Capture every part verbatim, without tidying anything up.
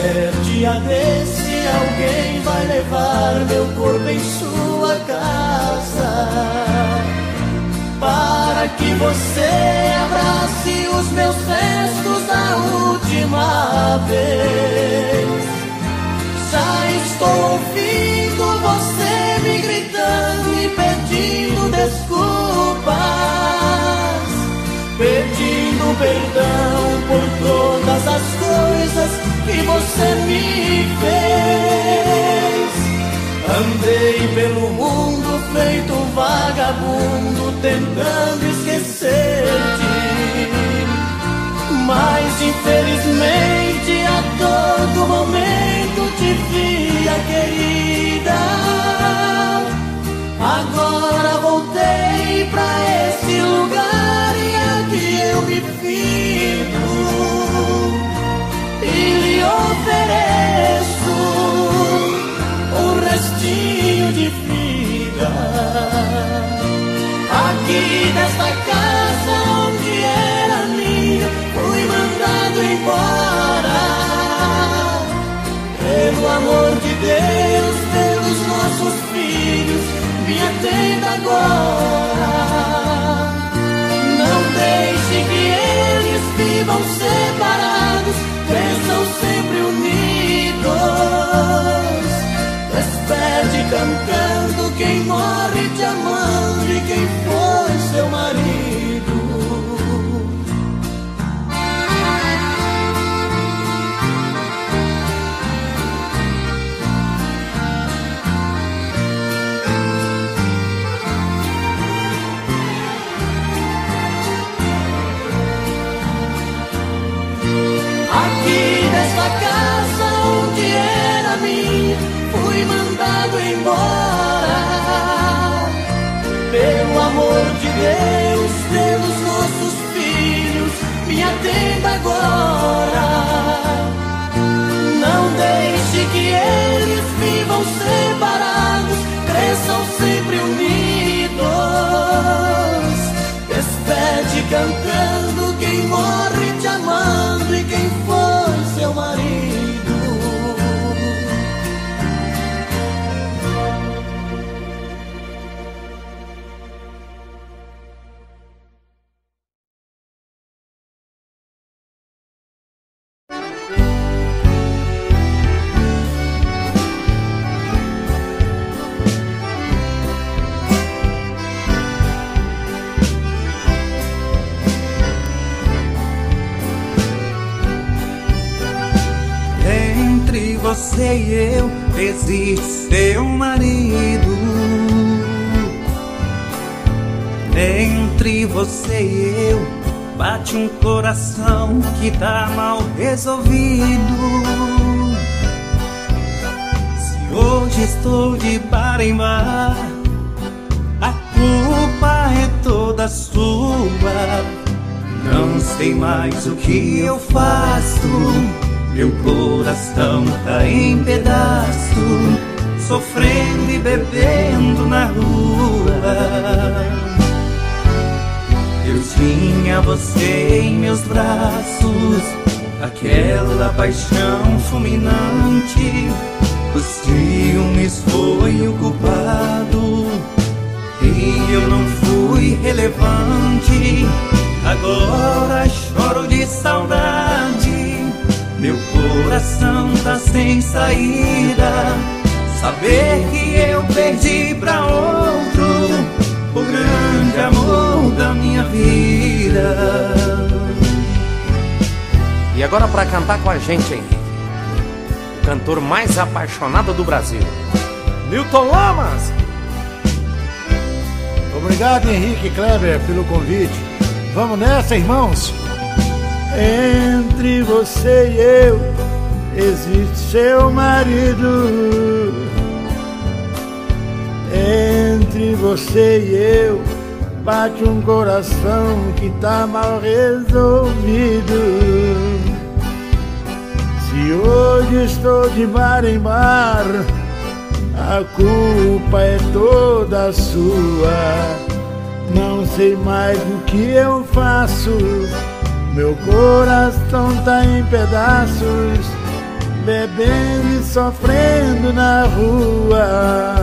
qualquer dia desse alguém vai levar meu corpo em sua casa, para que você abrace os meus restos da última vez. Já estou ouvindo você me gritando e pedindo desculpas, pedindo perdão por todas as coisas que você me fez. Andei pelo mundo feito um vagabundo, tentando esquecer-te, mas infelizmente a todo momento te via, querida. Agora voltei pra esse lugar e aqui eu me fico e lhe ofereço um restinho de vida. Aqui nesta casa onde era minha, fui mandado embora. Pelo amor de Deus, pelos nossos filhos, me atenda agora. Não deixe que eles vivam separados, cresçam sempre unidos. Despede cantando quem morre te amando e quem foi seu marido. Aqui nesta casa onde era minha, fui mandado embora. Pelo amor de Deus, pelos nossos filhos, me atenda agora. Não deixe que eles vivam separados, cresçam sempre unidos. Despede cantando quem morre te amando e quem foi seu marido. Você e eu, existe seu marido. Entre você e eu, bate um coração que tá mal resolvido. Se hoje estou de bar em bar, a culpa é toda sua. Não sei mais o que eu faço, meu coração tá em pedaço, sofrendo e bebendo na rua. Eu tinha você em meus braços, aquela paixão fulminante. Os ciúmes foi o culpado e eu não fui relevante. Agora choro de saudade, meu coração tá sem saída. Saber que eu perdi pra outro o grande amor da minha vida. E agora pra cantar com a gente, Henrique, o cantor mais apaixonado do Brasil, Newton Lamas. Obrigado, Henrique Kleber, pelo convite. Vamos nessa, irmãos. Entre você e eu, existe seu marido. Entre você e eu, bate um coração que tá mal resolvido. Se hoje estou de bar em bar, a culpa é toda sua. Não sei mais o que eu faço, meu coração tá em pedaços. bebendo e sofrendo na rua.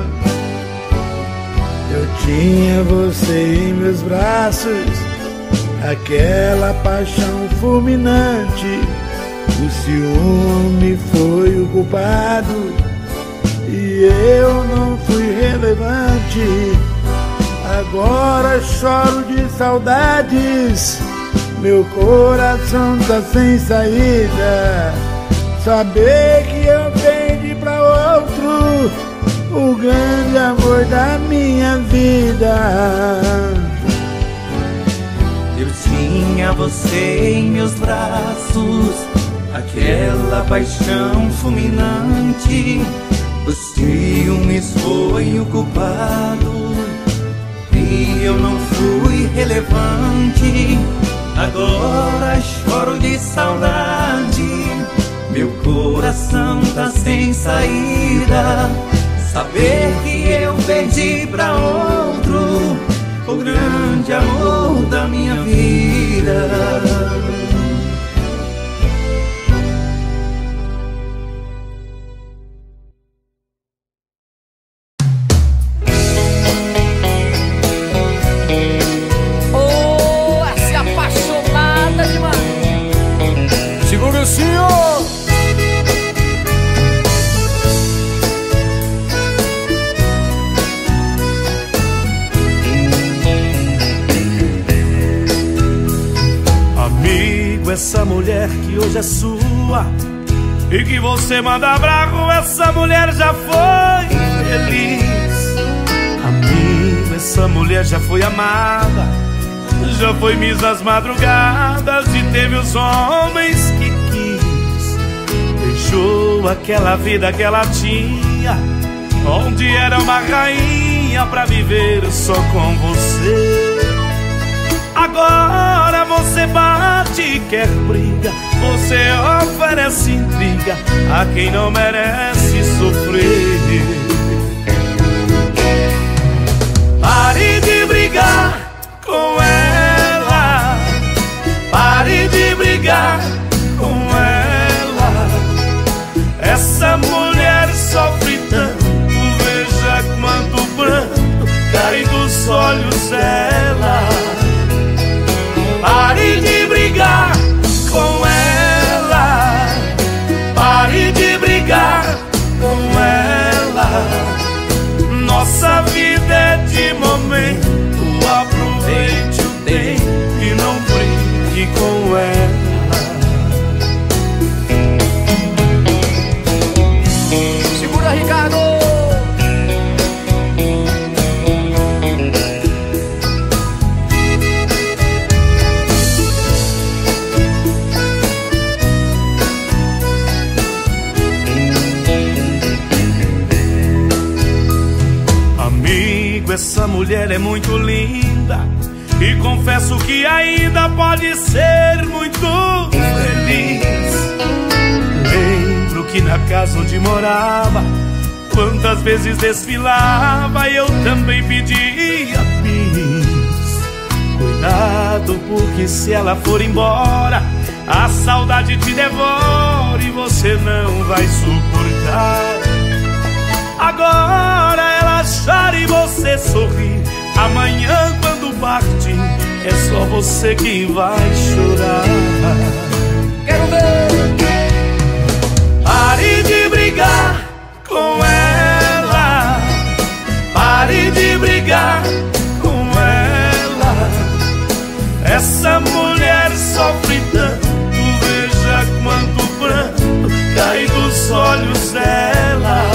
Eu tinha você em meus braços, aquela paixão fulminante. O ciúme foi o culpado e eu não fui relevante. Agora choro de saudades, meu coração tá sem saída. Saber que eu perdi pra outro o grande amor da minha vida. Eu tinha você em meus braços, aquela paixão fulminante. Os ciúmes foi o culpado e eu não fui relevante. Agora choro de saudade, meu coração tá sem saída. Saber que eu perdi pra outro o grande amor da minha vida. Oh, essa é apaixonada demais. Segura o senhor. Essa mulher que hoje é sua e que você manda pra rua, essa mulher já foi feliz. Amigo, essa mulher já foi amada, já foi Miss das madrugadas e teve os homens que quis. Deixou aquela vida que ela tinha, onde era uma rainha pra viver só com você. Agora você bate e quer briga, você oferece intriga a quem não merece sofrer. Pare de brigar com ela, pare de brigar com ela. Essa mulher sofre tanto, veja quanto pranto cai dos olhos dela. Pare de brigar com ela, pare de brigar com ela. Nossa vida é de momento, aproveite o tempo e não brigue com ela. Segura, Ricardo. Essa mulher é muito linda e confesso que ainda pode ser muito feliz. Lembro que na casa onde morava, quantas vezes desfilava e eu também pedia bis. Cuidado, porque se ela for embora, a saudade te devora e você não vai suportar. Agora ela chora e você sorri. Amanhã quando partir, é só você que vai chorar. Quero ver. Pare de brigar com ela, pare de brigar com ela. Essa mulher sofre tanto, veja quanto pranto cai dos olhos dela.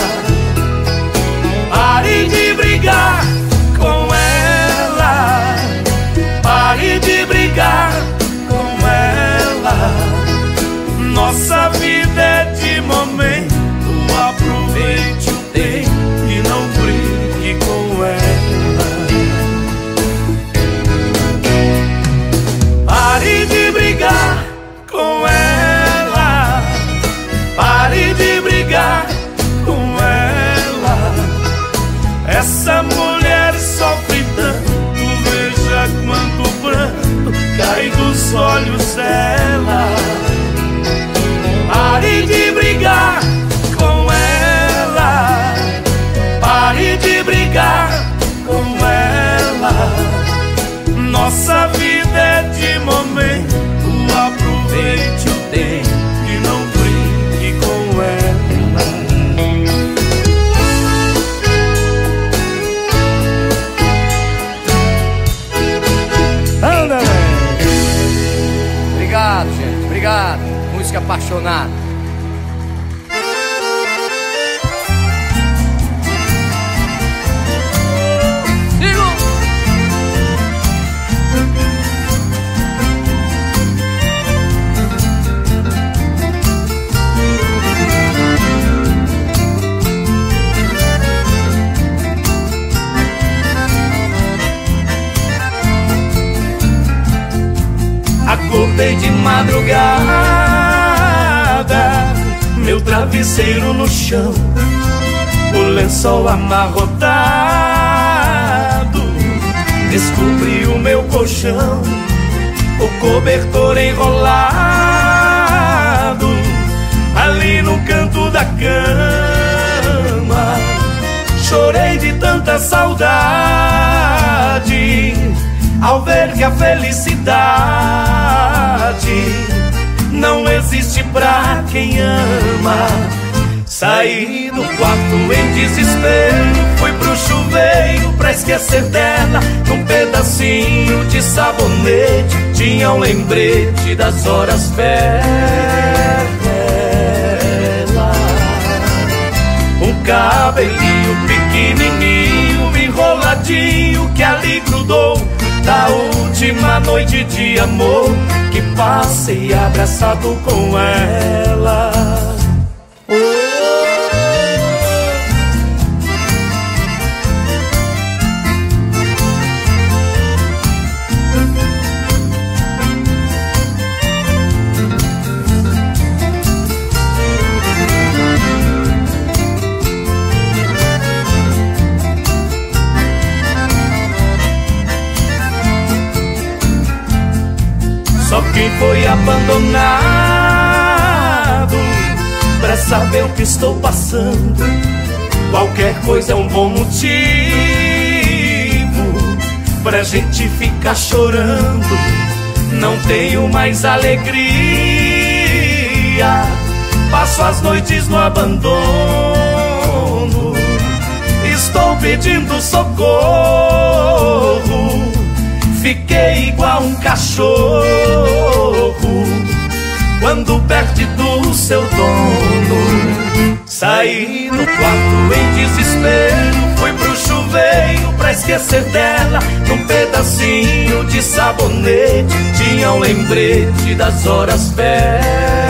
Pare de brigar com ela, pare de brigar com ela. Nossa vida é de momento, aproveite o tempo e não brigue com ela. Pare de brigar com ela, pare de brigar com ela. Essa mulher sofre tanto, veja quanto pranto cai dos olhos dela. Pare de brigar Obrigado, gente, obrigado. Música apaixonada. Acordei de madrugada, meu travesseiro no chão, o lençol amarrotado, descobri o meu colchão, o cobertor enrolado, ali no canto da cama. Chorei de tanta saudade ao ver que a felicidade não existe pra quem ama. Saí do quarto em desespero, fui pro chuveiro pra esquecer dela. Num pedacinho de sabonete tinha um lembrete das horas velhas. Um cabelinho pequenininho, enroladinho, que ali grudou da última noite de amor que passei abraçado com ela. Oh. Só quem foi abandonado pra saber o que estou passando. Qualquer coisa é um bom motivo pra gente ficar chorando. Não tenho mais alegria, passo as noites no abandono. Estou pedindo socorro, fiquei igual um cachorro quando perde do seu dono. Saí do quarto em desespero, fui pro chuveiro pra esquecer dela. Num pedacinho de sabonete tinha um lembrete das horas velhas.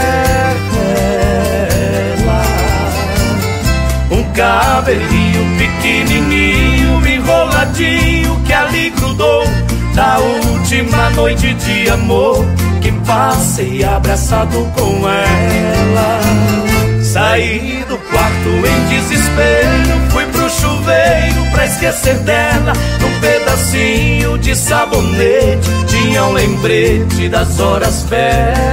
Um cabelinho pequenininho, enroladinho, que ali grudou da última noite de amor que passei abraçado com ela. Saí do quarto em desespero, fui pro chuveiro pra esquecer dela. Num pedacinho de sabonete tinha um lembrete das horas velhas.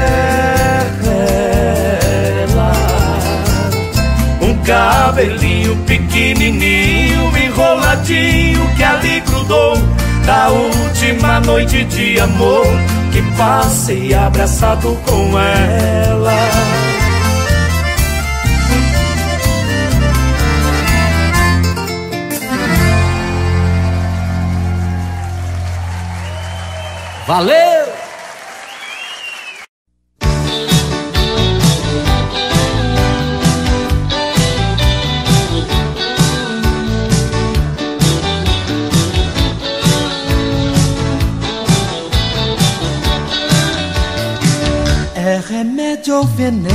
Um cabelinho pequenininho, enroladinho, que ali grudou da última noite de amor que passei abraçado com ela. Valeu! É remédio ou veneno,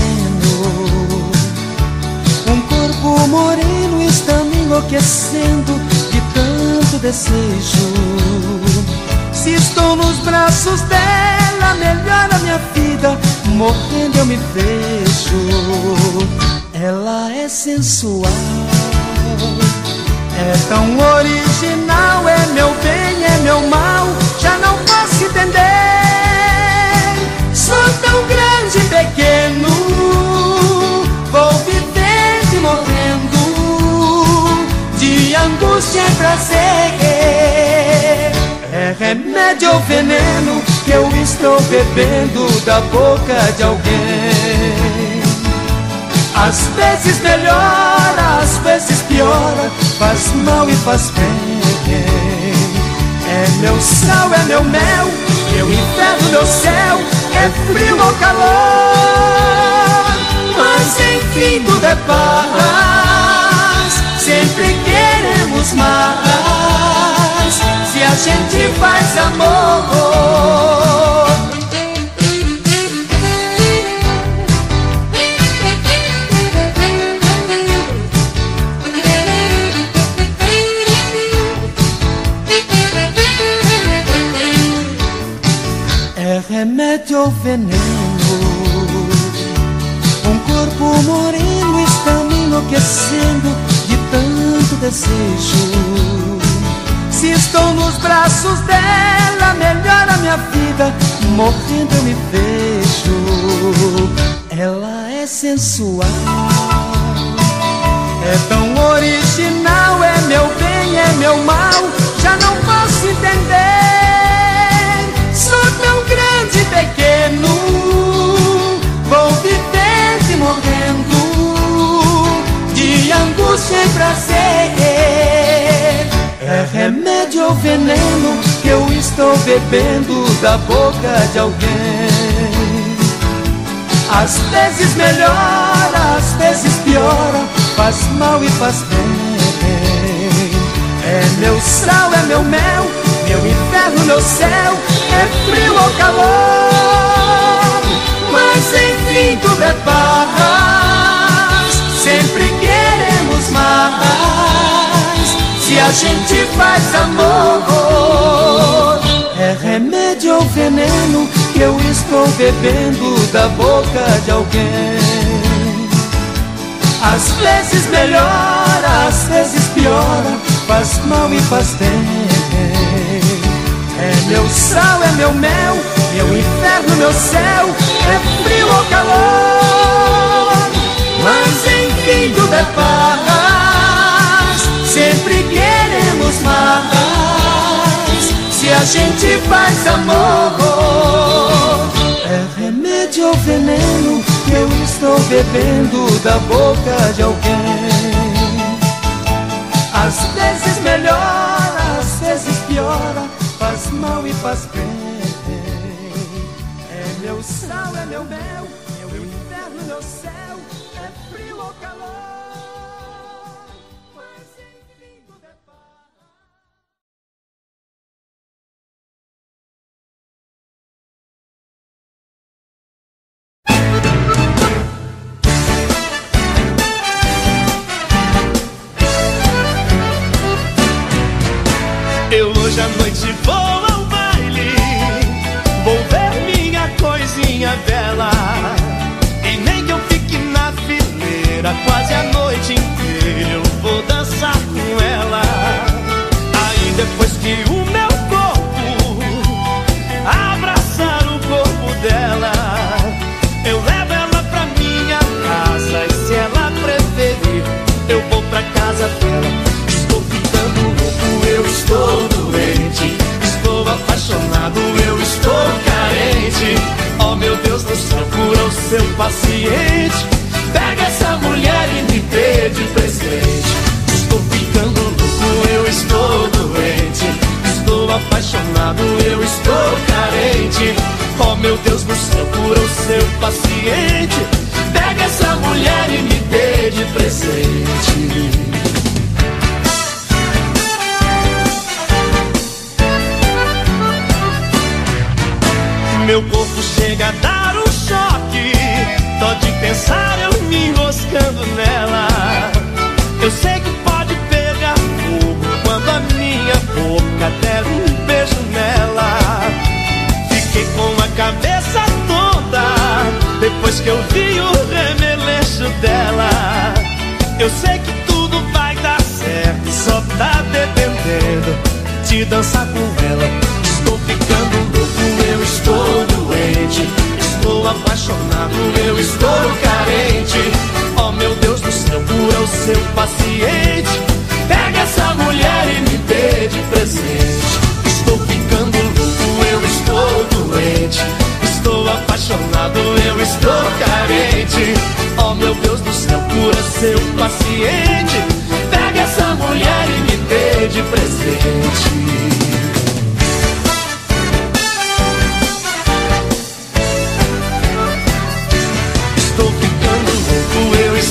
um corpo moreno está me enlouquecendo de tanto desejo. Se estou nos braços dela, melhora minha vida, morrendo eu me vejo. Ela é sensual, é tão original, é meu bem, é meu mal, já não posso entender. Sou tão grande e pequeno, vou vivendo e morrendo de angústia e prazer. É remédio ou veneno que eu estou bebendo da boca de alguém. Às vezes melhora, às vezes piora, faz mal e faz bem. É meu sal, é meu mel, meu inferno, meu céu, é frio ou calor, mas enfim tudo é paz. Sempre queremos mais, se a gente faz amor. É remédio ou veneno, um corpo moreno está me enlouquecendo de tanto desejo. Se estou nos braços dela, melhora minha vida, morrendo eu me vejo. Ela é sensual, é tão original, é meu bem, é meu mal, já não posso entender. Sou tão grande e pequeno, vou vivendo e morrendo, de angústia e prazer. É remédio ou veneno que eu estou bebendo da boca de alguém. Às vezes melhora, às vezes piora, faz mal e faz bem. É meu sal, é meu mel, meu inferno, meu céu, é frio ou calor, mas enfim tudo é paz. Sempre queremos mais, se a gente faz amor. É remédio ou veneno que eu estou bebendo da boca de alguém. Às vezes melhora, às vezes piora, faz mal e faz bem. É meu sal, é meu mel, meu inferno, meu céu, é frio ou calor, mas enfim tudo é paz. Sempre queremos mais, se a gente faz amor. É remédio ou veneno que eu estou bebendo da boca de alguém. Às vezes melhora, às vezes piora, faz mal e faz bem. É meu sal, é meu mel, meu inferno, meu céu, é frio ou calor, mas enfim tudo é paz. Eu hoje à noite vou ao baile, vou ver minha coisinha bela, e nem que eu fique na fileira quase a noite inteira, eu vou dançar com ela. Aí depois que o meu corpo abraçar o corpo dela, eu levo ela pra minha casa, e se ela preferir, eu vou pra casa dela. Estou ficando louco, eu estou doente, estou apaixonado, eu estou carente. Oh meu Deus do céu, cura o seu paciente, pega essa mulher e me dê de presente. Estou ficando louco, eu estou doente, estou apaixonado, eu estou carente. Oh meu Deus do céu, cura o seu paciente, pega essa mulher e me dê de presente. Meu corpo chega a dar um choque, só de pensar eu me enroscando nela. Eu sei que pode pegar fogo quando a minha boca der um beijo nela. Fiquei com a cabeça tonta depois que eu vi o remeleixo dela. Eu sei que tudo vai dar certo, só tá dependendo de dançar com ela. Estou ficando louco, eu estou doente, estou apaixonado, eu estou carente. Oh meu Deus do céu, cura o seu paciente, pega essa mulher e me dê de presente. Estou ficando louco, eu estou doente, estou apaixonado, eu estou carente. Oh meu Deus do céu, cura seu paciente, pega essa mulher e me dê de presente.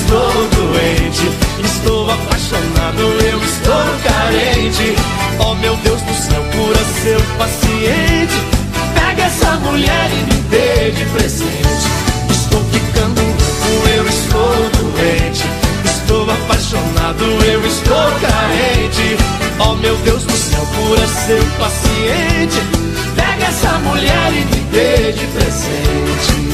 estou doente, estou apaixonado, eu estou carente. Oh meu Deus do céu, cura seu paciente. Pega essa mulher e me dê de presente. Estou ficando louco, eu estou doente, estou apaixonado, eu estou carente. Oh meu Deus do céu, cura seu paciente. Pega essa mulher e me dê de presente.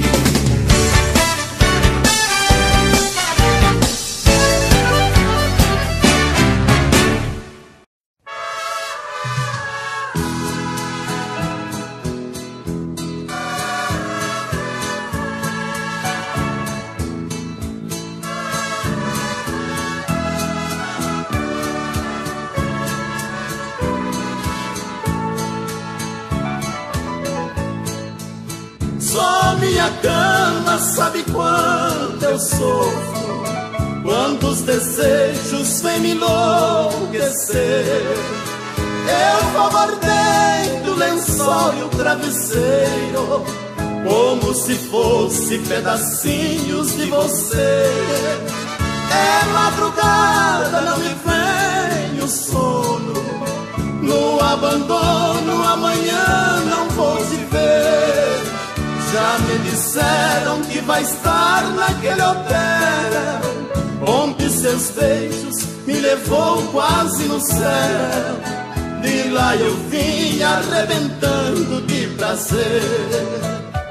Só minha cama sabe quanto eu sofro, quantos desejos vêm me enlouquecer. Eu vou mordendo o lençol e o travesseiro, como se fosse pedacinhos de você. É madrugada, não me vem o sono, no abandono amanhã não vou te ver. Já me disseram que vai estar naquele hotel onde seus beijos me levou quase no céu. De lá eu vim arrebentando de prazer.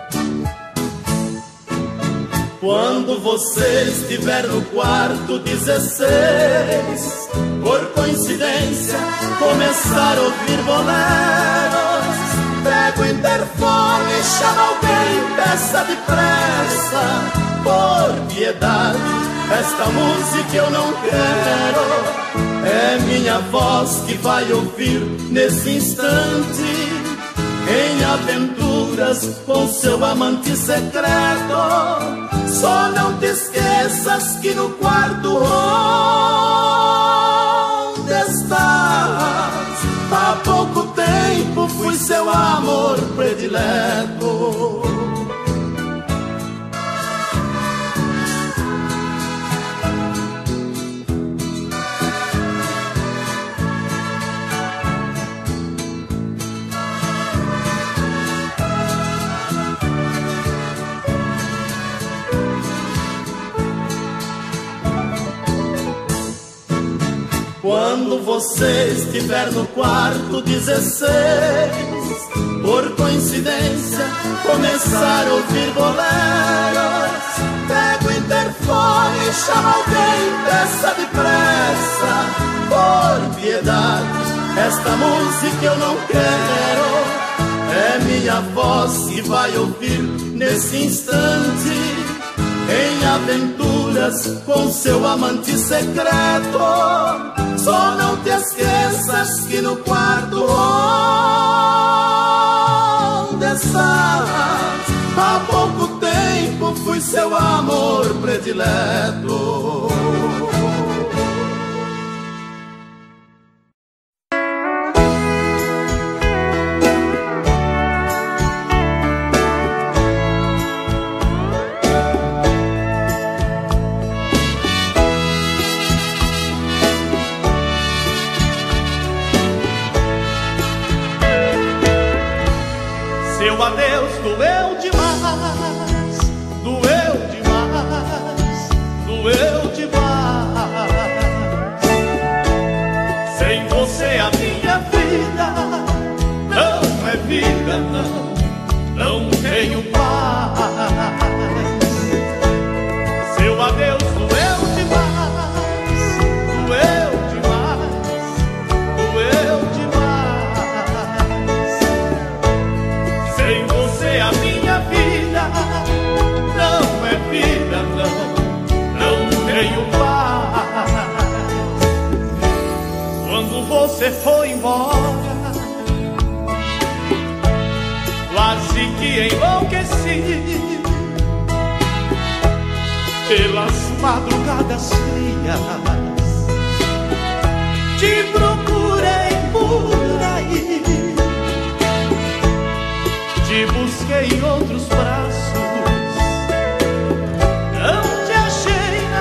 Quando você estiver no quarto dezesseis, por coincidência começar a ouvir boleros, pega o interfone, chama alguém, peça depressa, por piedade, esta música eu não quero. É minha voz que vai ouvir nesse instante, em aventuras com seu amante secreto. Só não te esqueças que no quarto onde estás, há pouco tempo fui seu amor predileto. Quando você estiver no quarto dezesseis, por coincidência começar a ouvir boleros, pega o interfone, chama alguém, peça depressa, por piedade, esta música eu não quero. É minha voz que vai ouvir nesse instante, em aventuras com seu amante secreto. Só não te esqueças que no quarto onde estás, há pouco tempo fui seu amor predileto. Seu adeus doeu demais, doeu demais, doeu demais. Sem você a minha vida não é vida, não, não tenho paz. Seu adeus doeu demais, doeu demais, doeu demais. Sem você a minha vida não é vida, não, não tenho paz. Quando você foi embora, quase que enlouqueci. Pelas madrugadas frias te procurei por aí, te busquei em outros braços, não te achei na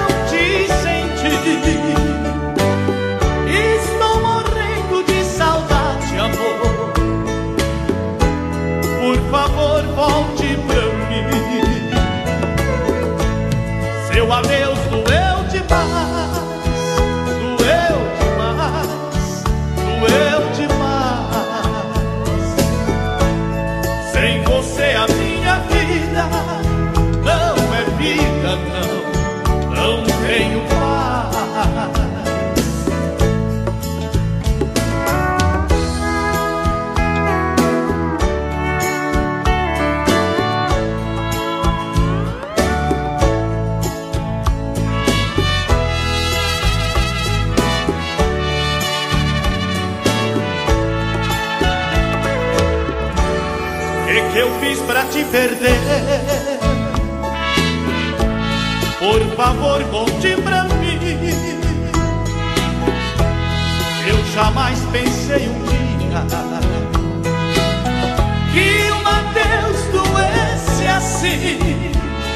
perder. Por favor, conte pra mim. Eu jamais pensei um dia que um adeus doesse assim.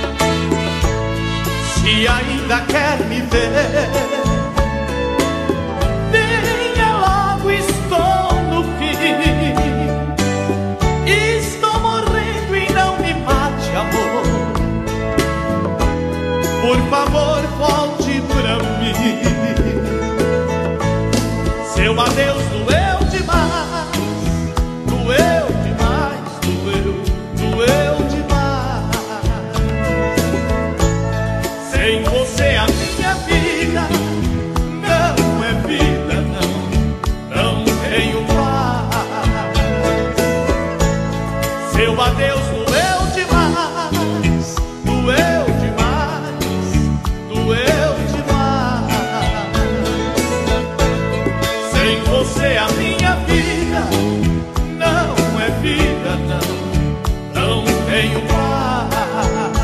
Se ainda quer me ver, venha logo, estou no fim. Estou morrendo e não me mate, amor. Por favor, volte pra mim. Seu adeus doeu demais, doeu demais, doeu, doeu demais. Sem você a minha vida não é vida, não, não tenho paz. Seu adeus doeu demais, doeu demais, doeu demais. Sem você a minha vida não é vida, não, não tenho paz.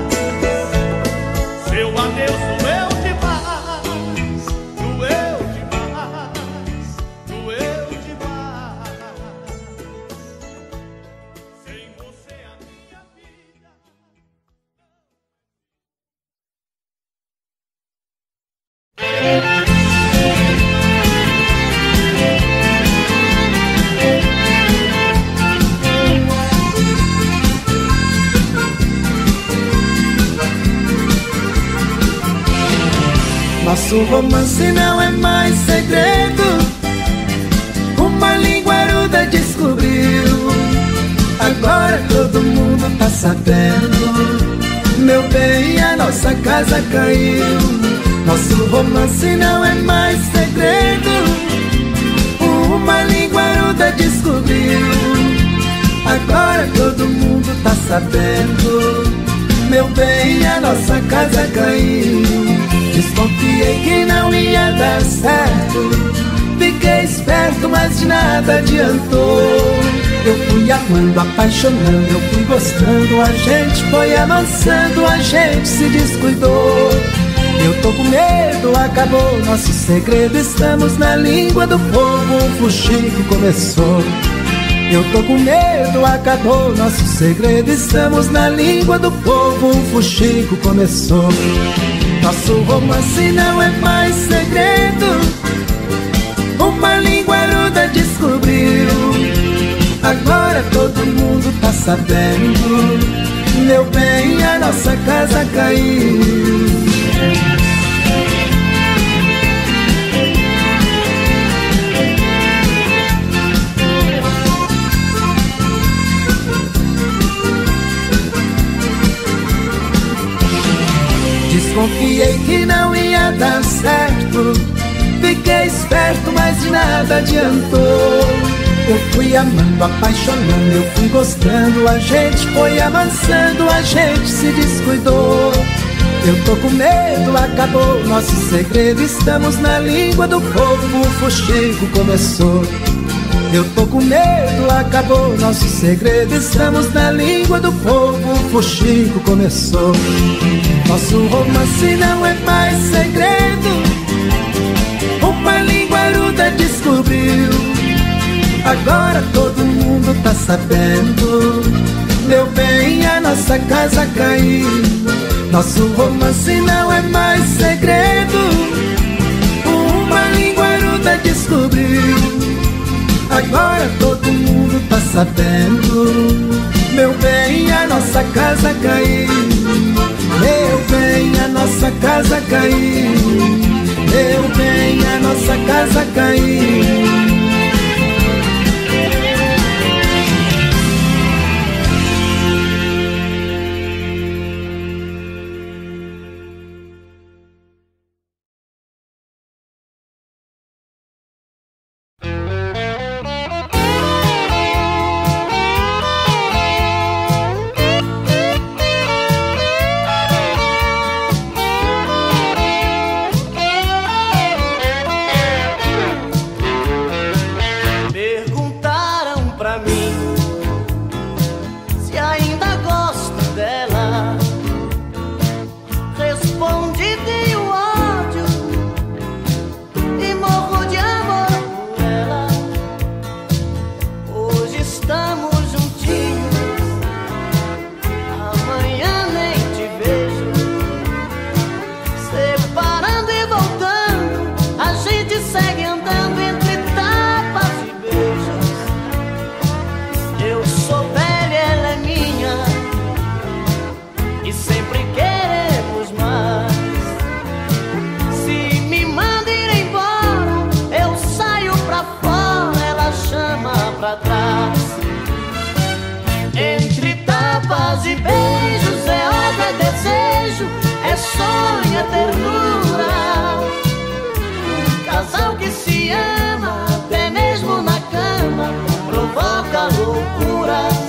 Seu adeus doeu demais, doeu demais, doeu demais. Sem você a minha vida. Nosso romance não é mais segredo, uma linguaruda descobriu. Agora todo mundo tá sabendo, meu bem, a nossa casa caiu. Nosso romance não é mais segredo, uma linguaruda descobriu. Agora todo mundo tá sabendo, meu bem, a nossa casa caiu. Desconfiei que não ia dar certo, fiquei esperto, mas de nada adiantou. Eu fui amando, apaixonando, eu fui gostando, a gente foi amansando, a gente se descuidou. Eu tô com medo, acabou nosso segredo, estamos na língua do povo, o fuxico começou. Eu tô com medo, acabou nosso segredo, estamos na língua do povo, o fuxico começou. Nosso romance não é mais segredo, uma linguaruda descobriu. Agora todo mundo tá sabendo, meu bem, a nossa casa caiu. Desconfiei que não ia dar certo, fiquei esperto, mas de nada adiantou. Eu fui amando, apaixonando, eu fui gostando, a gente foi amansando, a gente se descuidou. Eu tô com medo, acabou nosso segredo, estamos na língua do povo, o fuxico começou. Eu tô com medo, acabou nosso segredo, estamos na língua do povo, o fuxico começou. Nosso romance não é mais segredo, uma linguaruda descobriu. Agora todo mundo tá sabendo, meu bem, a nossa casa caiu. Nosso romance não é mais segredo, uma linguaruda descobriu. Agora todo mundo tá sabendo, meu bem, a nossa casa caiu. Meu bem, a nossa casa caiu. Meu bem, a nossa casa caiu. sonho, é ternura. Um casal que se ama, até mesmo na cama, provoca loucuras.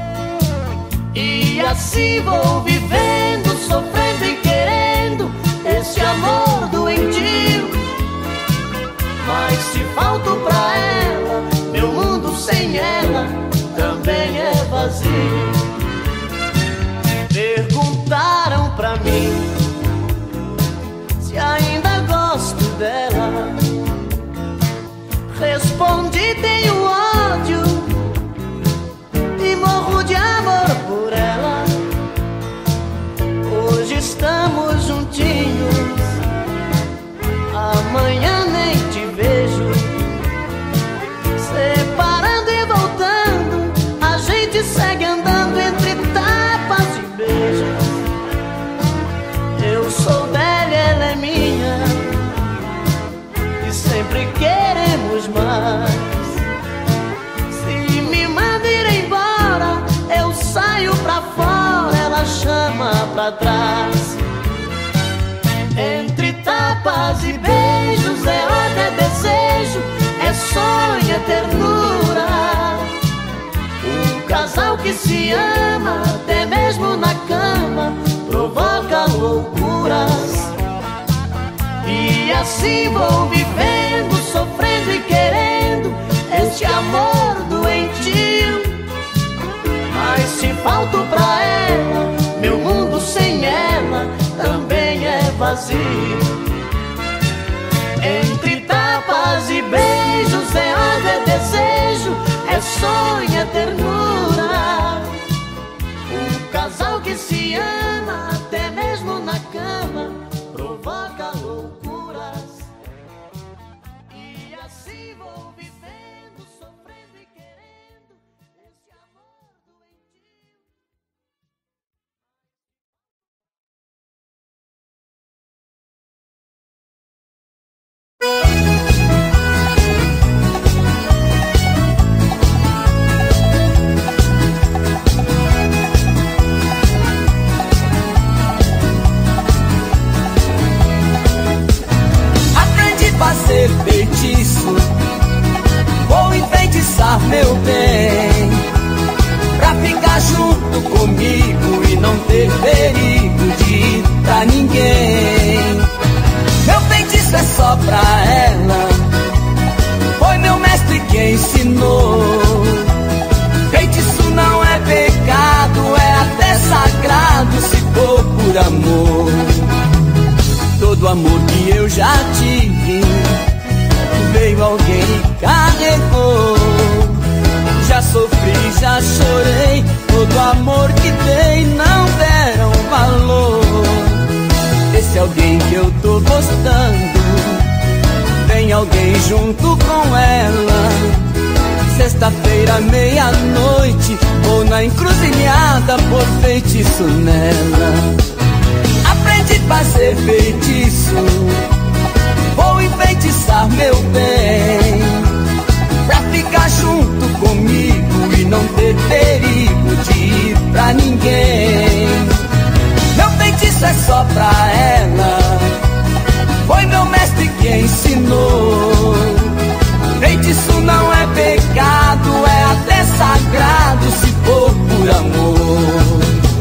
E assim vou vivendo, sofrendo e querendo esse amor doentio. Mas se falto pra ela, meu mundo sem ela também é vazio. Perguntaram pra mim se ainda gosto dela. Respondi: tenho ódio e morro de amor por ela. Hoje estamos juntinhos, amanhã nem te vejo. Separando e voltando, a gente segue andando entre tapas e beijos. Eu sou velha, ela é minha, e sempre queremos mais. Se me manda ir embora, eu saio pra fora, ela chama pra trás. Entre tapas e beijos, é ódio, é desejo, é sonho, é ternura. Um casal que se ama, até mesmo na cama, provoca loucuras. E assim vou vivendo, sofrendo e querendo este amor doentio. Mas se falto pra ela, meu mundo sem ela também é vazio. Entre tapas e beijos, é ódio, é desejo, é sonho, é ternura. Um casal que se ama, até mesmo na cama, provoca loucuras. E assim vou vivendo, sofrendo e querendo esse amor doentio. Fazer feitiço, vou enfeitiçar meu bem, pra ficar junto comigo e não ter perigo de ir pra ninguém. Meu feitiço é só pra ela, foi meu mestre quem ensinou. Feitiço não é pecado, é até sagrado se for por amor. Todo amor que eu já tive, veio alguém e carregou. Já sofri, já chorei, todo amor que dei não deram valor. Esse alguém que eu tô gostando, tem alguém junto com ela. Sexta-feira, meia-noite, ou na encruzilhada por feitiço nela. Aprendi a fazer feitiço, vou enfeitiçar meu bem, pra ficar junto comigo e não ter perigo de ir pra ninguém. Meu feitiço é só pra ela, foi meu mestre quem ensinou. Feitiço não é pecado, é até sagrado se for por amor.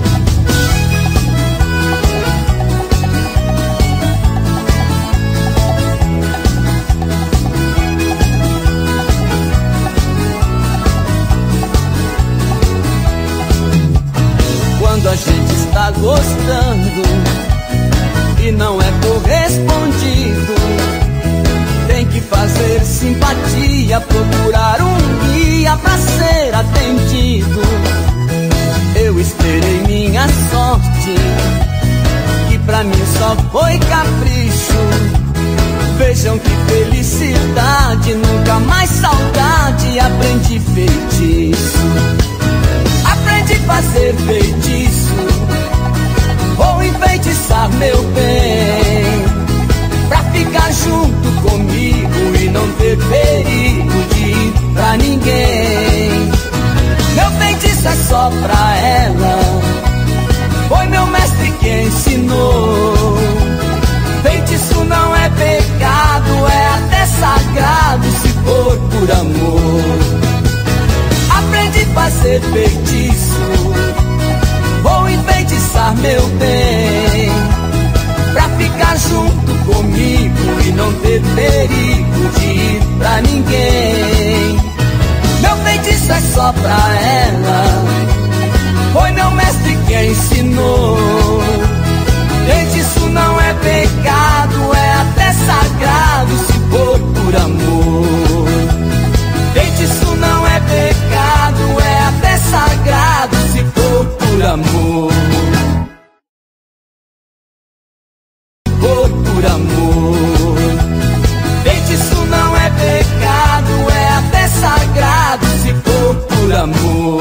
Quando a gente está gostando e não é correspondido, tem que fazer simpatia, procurar um guia pra ser atendido. Eu esperei minha sorte, que pra mim só foi capricho. Vejam que felicidade, nunca mais saudade, aprendi feitiço. Aprendi a fazer feitiço, vou enfeitiçar meu bem, pra ficar junto comigo e não ter perigo de ir pra ninguém. Meu feitiço é só pra ela, foi meu mestre quem ensinou. meu bem, pra ficar junto comigo e não ter perigo de ir pra ninguém. Meu feitiço é só pra ela, foi meu mestre quem ensinou. Feitiço não é pecado, é até sagrado se for por amor. Feitiço não é pecado, é até sagrado se for por amor. For por amor. Feitiço não é pecado, é até sagrado se for por amor.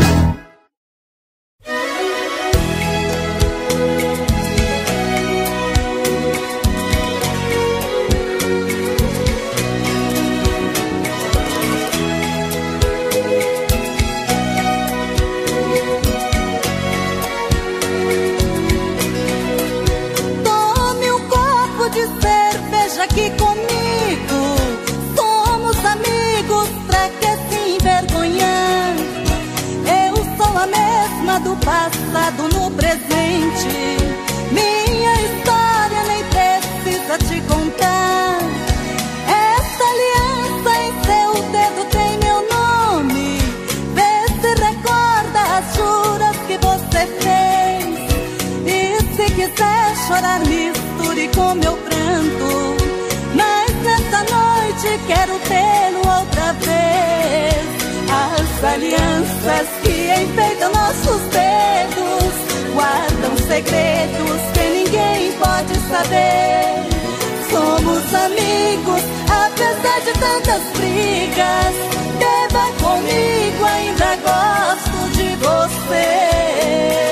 Aqui comigo, somos amigos, pra que se envergonhar? Eu sou a mesma do passado no presente, minha história nem precisa te contar. Essa aliança em seu dedo tem meu nome, vê se recorda as juras que você fez. E se quiser chorar, misture com meu pranto, nessa noite quero tê-lo outra vez. As alianças que enfeitam nossos dedos guardam segredos que ninguém pode saber. Somos amigos, apesar de tantas brigas. Beba comigo, ainda gosto de você.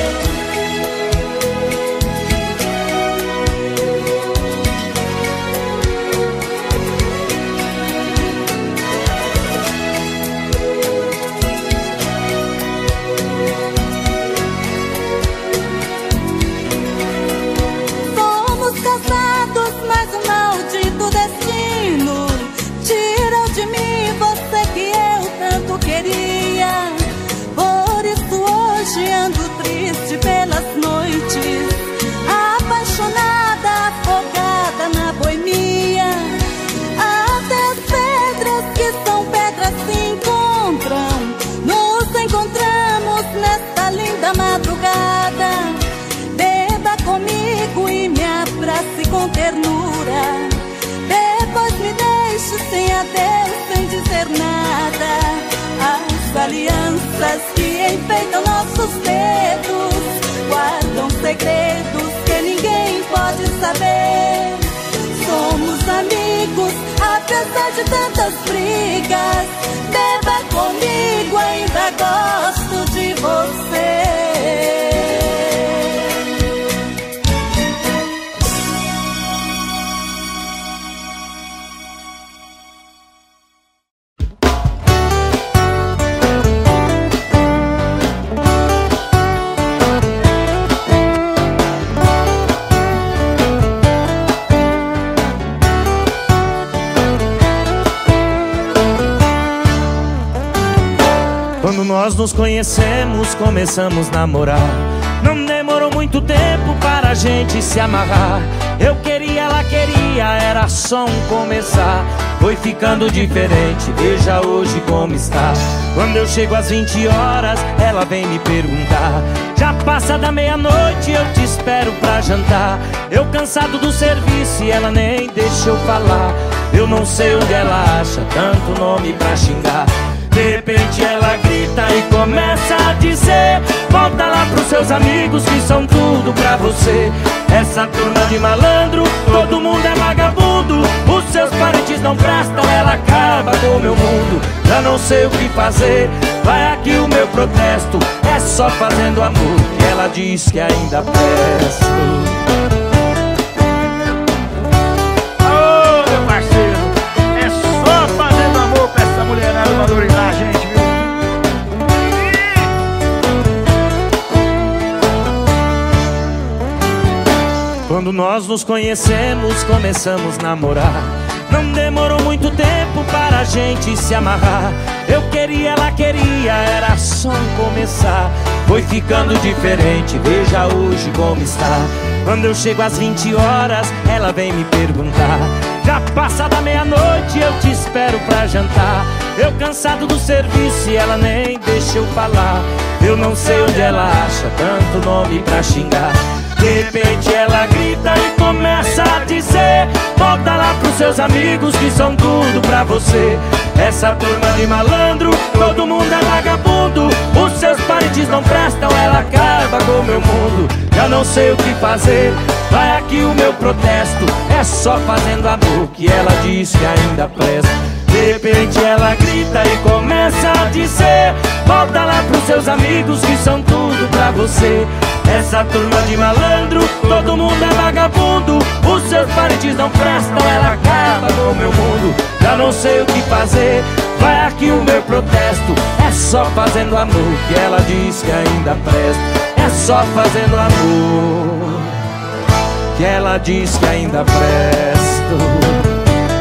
Por isso hoje ando triste pelas noites, apaixonada, afogada na boemia. Até as pedras que são pedras se encontram, nos encontramos nesta linda madrugada. Beba comigo e me abrace com ternura, depois me deixe sem adeus, sem dizer nada. As alianças que enfeitam nossos dedos guardam segredos que ninguém pode saber. Somos amigos, apesar de tantas brigas. Beba comigo, ainda gosto de você. Quando nós nos conhecemos, começamos a namorar. Não demorou muito tempo para a gente se amarrar. Eu queria, ela queria, era só um começar. Foi ficando diferente, veja hoje como está. Quando eu chego às vinte horas, ela vem me perguntar: já passa da meia-noite, eu te espero pra jantar. Eu cansado do serviço e ela nem deixa eu falar. Eu não sei onde ela acha tanto nome pra xingar. De repente ela grita e começa a dizer: volta lá pros seus amigos que são tudo pra você. Essa turma de malandro, todo mundo é vagabundo. Os seus parentes não prestam, ela acaba com o meu mundo. Já não sei o que fazer, vai aqui o meu protesto. É só fazendo amor que ela diz que ainda presto. Ô meu parceiro, é só fazendo amor pra essa mulherada valorizar a gente, viu? Quando nós nos conhecemos, começamos a namorar. Não demorou muito tempo para a gente se amarrar. Eu queria, ela queria, era só um começar. foi ficando diferente, veja hoje como está. Quando eu chego às vinte horas, ela vem me perguntar: já passada meia-noite, eu te espero pra jantar. Eu cansado do serviço e ela nem deixa eu falar. Eu não sei onde ela acha tanto nome pra xingar. De repente ela grita e começa a dizer: volta lá pros seus amigos que são tudo pra você. Essa turma de malandro, todo mundo é vagabundo. Os seus parentes não prestam, ela acaba com o meu mundo. Já não sei o que fazer, vai aqui o meu protesto. É só fazendo amor que ela diz que ainda presta. De repente ela grita e começa a dizer: volta lá pros seus amigos que são tudo pra você. Essa turma de malandro, todo mundo é vagabundo. Os seus parentes não prestam, ela acaba com o meu mundo. Já não sei o que fazer, vai aqui o meu protesto. É só fazendo amor que ela diz que ainda presta. É só fazendo amor que ela diz que ainda presta.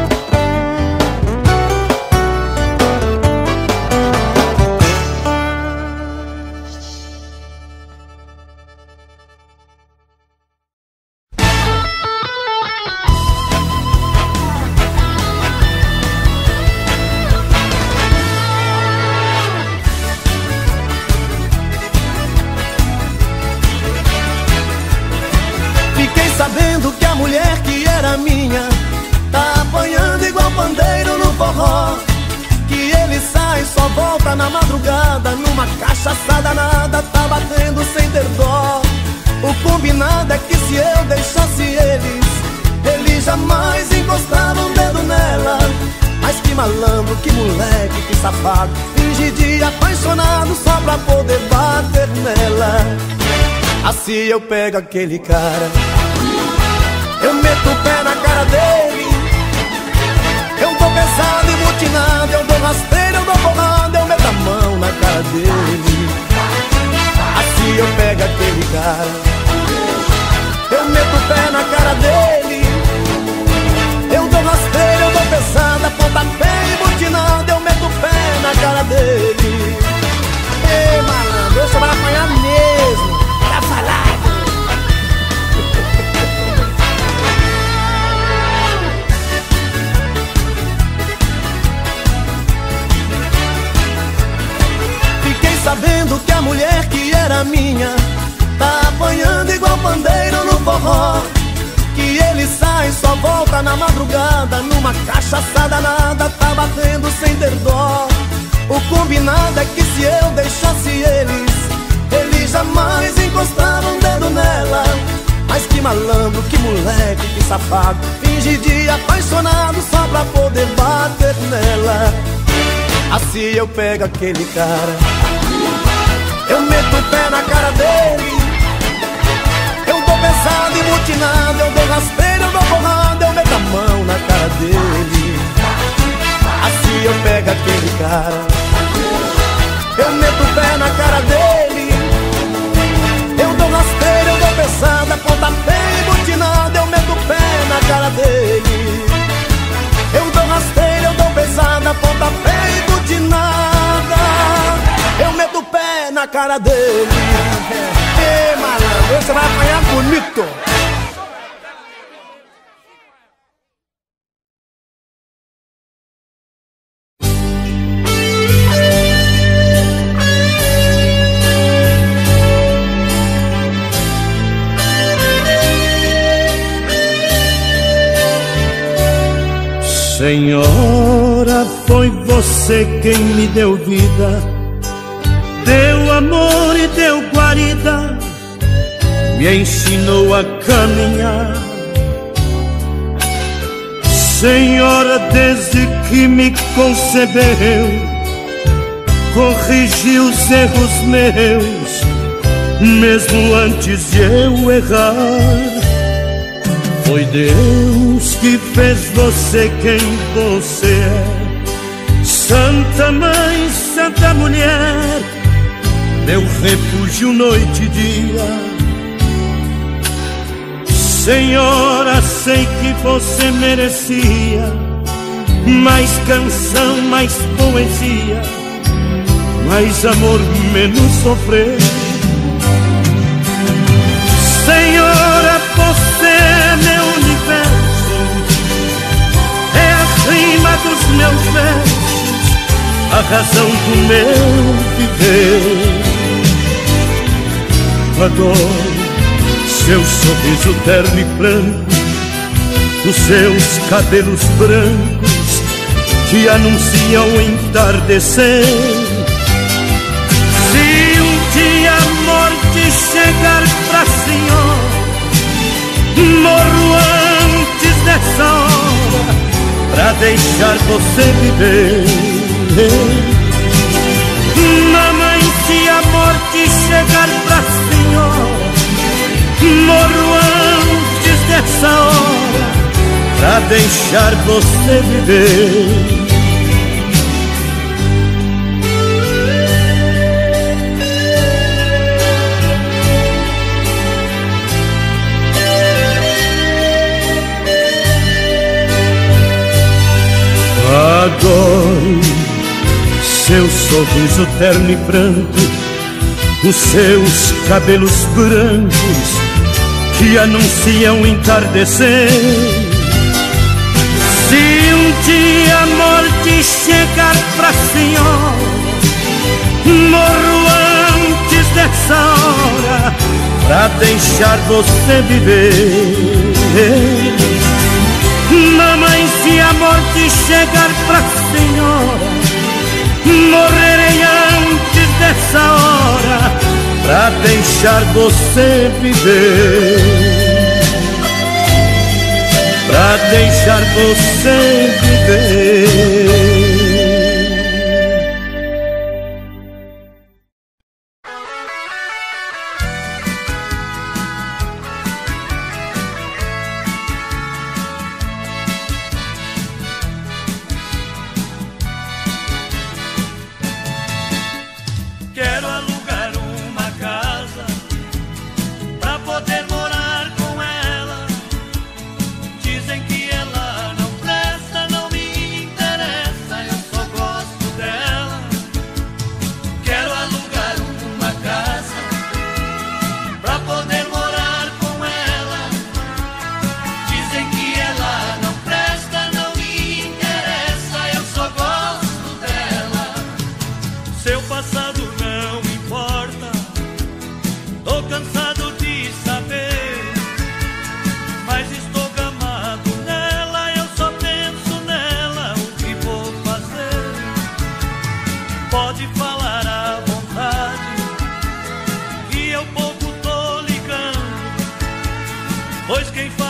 Sabendo que a mulher que era minha tá apanhando igual pandeiro no forró. Que ele sai, só volta na madrugada, numa cachaçada nada, tá batendo sem ter dó. O combinado é que se eu deixasse eles, eles jamais encostavam um dedo nela. Mas que malandro, que moleque, que safado, finge de apaixonado só pra poder bater nela. Assim eu pego aquele cara, eu meto o pé na cara dele. Eu dou pesado e mutinado, eu dou rasteiro, eu dou porrada, eu meto a mão na cara dele. Assim eu pego aquele cara, eu meto o pé na cara dele. Eu dou rasteiro, eu dou pesada, pontapé e mutinado, eu meto o pé na cara dele. Ei, malandro, você vai apanhar mesmo, tá falado. Sabendo que a mulher que era minha tá apanhando igual pandeiro no forró. Que ele sai, só volta na madrugada, numa cachaçada nada, tá batendo sem ter dó. O combinado é que se eu deixasse eles, eles jamais encostaram um dedo nela. Mas que malandro, que moleque, que safado, finge de apaixonado só pra poder bater nela. Assim eu pego aquele cara, eu meto o pé na cara dele. Eu dou pesado e mutinado, eu dou rasteiro, eu dou porrada, eu meto a mão na cara dele. Assim eu pego aquele cara, eu meto o pé na cara dele. Eu dou rasteiro, eu dou pesada, pontapé e mutinado, eu meto o pé na cara dele. Eu dou rasteiro, eu dou pesada, pontapé e mutinada, eu meto o pé na cara dele. Ei, malandro, você vai apanhar bonito. Senhora, foi você quem me deu vida, deu amor e deu guarida, me ensinou a caminhar. Senhora, desde que me concebeu, corrigiu os erros meus, mesmo antes de eu errar. Foi Deus que fez você quem você é, Santa Mãe, Santa Mulher, meu refúgio noite e dia. Senhora, sei que você merecia mais canção, mais poesia, mais amor, menos sofrer. razão do meu viver. Adoro seu sorriso terno e branco, os seus cabelos brancos que anunciam o entardecer. Se um dia a morte chegar pra senhora, morro antes dessa hora pra deixar você viver. Mamãe, se a morte chegar pra senhora, morro antes dessa hora pra deixar você viver. Adoro seu sorriso terno e branco, os seus cabelos brancos que anunciam o entardecer. Se um dia a morte chegar pra senhora, morro antes dessa hora pra deixar você viver. Mamãe, se a morte chegar pra senhora, morrerei antes dessa hora pra deixar você viver. Pra deixar você viver. Pois quem faz